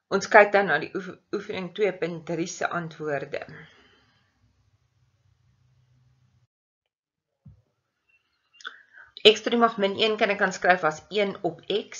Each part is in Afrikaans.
Ons kyk dan na die oefening 2.3 se antwoorde. X tot die mag min 1 kan ek dan skryf as 1 op x.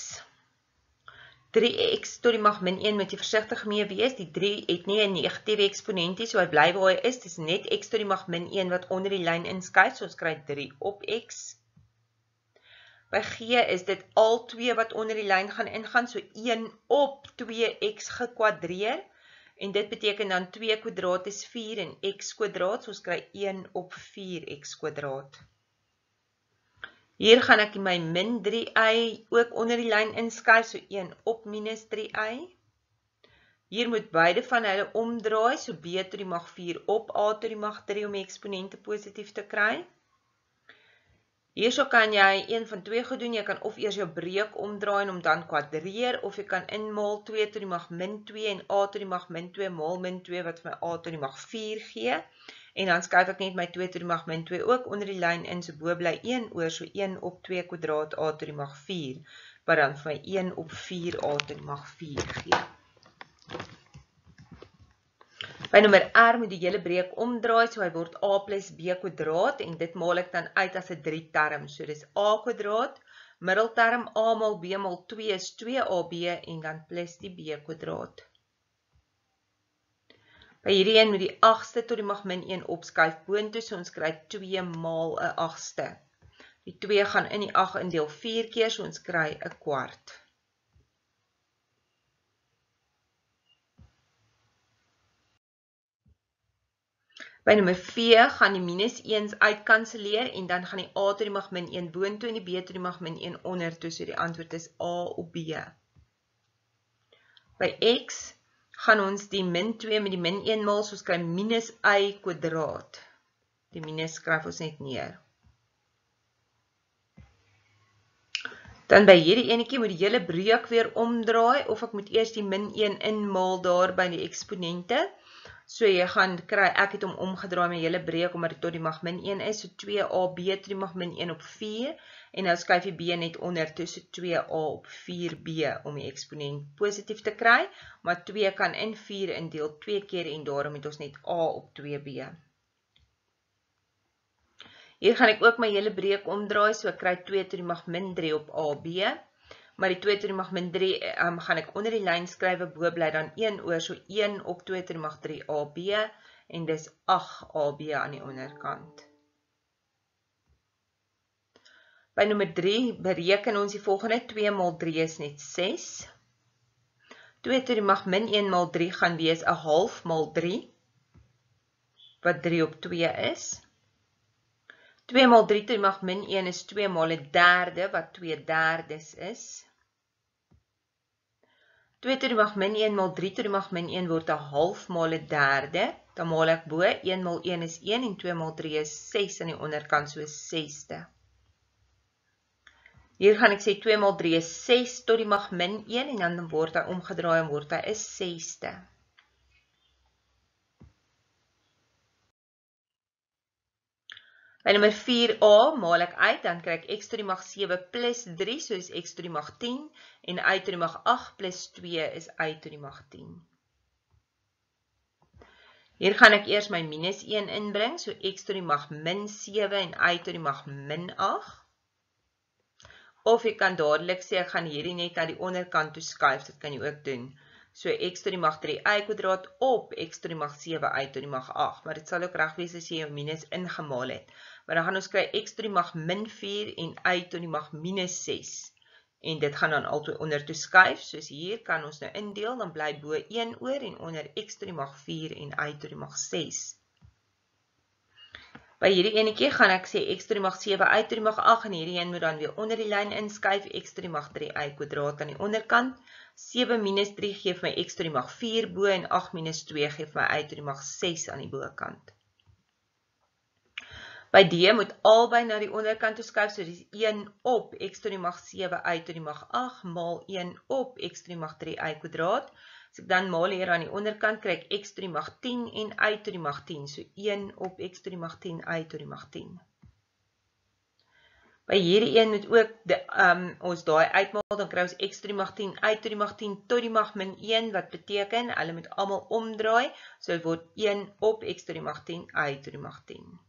3x tot die mag min 1 moet jy versigtig mee wees. Die 3 het nie 'n negatiewe eksponentie, so hy bly waar hy is. Dis net x tot die mag min 1 wat onder die lyn inskuif, so ons kry 3 op x. By G is dit al 2 wat onder die lyn gaan ingaan, so 1 op 2x gekwadreer. En dit beteken dan 2 kwadraat is 4 en x kwadraat, so ons kry 1 op 4x kwadraat. Hier gaan ek my min 3y ook onder die lyn inskuif, so 1 op minus 3y. Hier moet beide van hulle omdraai, so b tot die mag 4 op a tot die mag 3 om die eksponente positief te kry. Hierso kan jy een van twee goed doen, jy kan of eers jou breek omdraai en om dan kwadreer, of jy kan inmaal 2 tot die mag min 2 en a tot die mag min 2 maal min 2 wat vir my a tot die mag 4 gee. En dan skuif ek net my 2 tot die mag min 2 ook onder die lyn in, so bo bly 1 oor, so 1 op 2 kwadraat a tot die mag 4, wat dan vir my 1 op 4 a tot die mag 4 gee. By nommer R moet die hele breek omdraai, so hy word a plus b kwadraat, en dit maal ek dan uit as 'n 3 term, so dis a kwadraat, middelterm a maal b maal 2 is 2ab, en dan plus die b kwadraat. By hierdie een moet die 8ste tot die mag min 1 opskuif boontoe, so ons kry 2 maal 'n 8ste. Die 2 gaan in die 8 indeel 4 keer, so ons kry 'n kwart. By nommer V gaan die minus 1's uitkanseleer, en dan gaan die a tot die mag min 1 boontoe en die b tot die mag min 1 ondertoe, so die antwoord is a op b. By x gaan ons die min 2 met die min 1 maal, so ons kry minus y kwadraat. Die minus skryf ons net neer. Dan by hierdie enetjie moet die hele breek weer omdraai, of ek moet eers die min 1 inmaal daar by die eksponente. So jy gaan kry, ek het hom omgedraai my hele breek, omdat dit tot die mag min 1 is, so 2ab tot die mag min 1 op 4, en nou skuif die b net onder toe, so 2a op 4b, om die eksponent positief te kry, maar 2 kan in 4 indeel 2 keer, en daarom het ons net a op 2b. Hier gaan ek ook my hele breek omdraai, so ek kry 2 tot die mag min 3 op ab, maar die 2 tot die mag min 3 gaan ek onder die lyn skrywe, bo bly dan 1 oor, so 1 op 2 tot die mag 3 ab, en dis 8 ab aan die onderkant. By nommer 3 bereken ons die volgende, 2 maal 3 is net 6. 2 tot die mag min 1 maal 3 gaan wees 'n half maal 3, wat 3 op 2 is. 2 maal 3 tot die mag min 1 is 2 maal 'n derde, wat 2/3 is. 2 tot die mag min 1 maal 3 tot die mag min 1 word 'n half maal 'n derde. Dan maal ek bo, 1 maal 1 is 1 en 2 maal 3 is 6 aan die onderkant, so 6ste. Hier gaan ek sê 2 maal 3 is 6 tot die mag min 1 en dan word hy omgedraai en word hy 'n 6ste. By nommer 4a maal ek uit, dan kry ek x tot die mag 7 plus 3, so is x tot die mag 10, en y tot die mag 8 plus 2 is y tot die mag 10. Hier gaan ek eers my minus 1 inbring, so x tot die mag min 7 en y tot die mag min 8. Of jy kan dadelik sê, ek gaan hierdie net na die onderkant toe skuif, dit kan jy ook doen. So x tot die mag 3y kwadraat op x tot die mag 7y tot die mag 8, maar dit sal ook reg wees as jy jou minus ingemaal het. Maar dan gaan ons kry x tot die mag min 4 en y tot die mag minus 6. En dit gaan dan altyd onder toe skuif, soos hier kan ons nou indeel, dan bly bo 1 oor en onder x tot die mag 4 en y tot die mag 6. By hierdie enetjie gaan ek sê x tot die mag 7 y tot die mag 8 en hierdie een moet dan weer onder die lyn inskuif, x tot die mag 3y kwadraat aan die onderkant. 7 minus 3 gee vir my x tot die mag 4 bo en 8 minus 2 gee vir my y tot die mag 6 aan die bokant. By D moet albei na die onderkant toe skuif, so dis 1 op x tot die mag 7 y tot die mag 8 maal 1 op x tot die mag 3y kwadraat. As ek dan maal hier aan die onderkant, kry ek x tot die mag 10 en y tot die mag 10. So 1 op x tot die mag 10, y tot die mag 10. By hierdie een moet ook ons daai uitmaal, dan kry ons x tot die mag 10 uit tot die mag 10 tot die mag min 1, wat beteken, hulle moet almal omdraai, so dit word 1 op x tot die mag 10 uit tot die mag 10.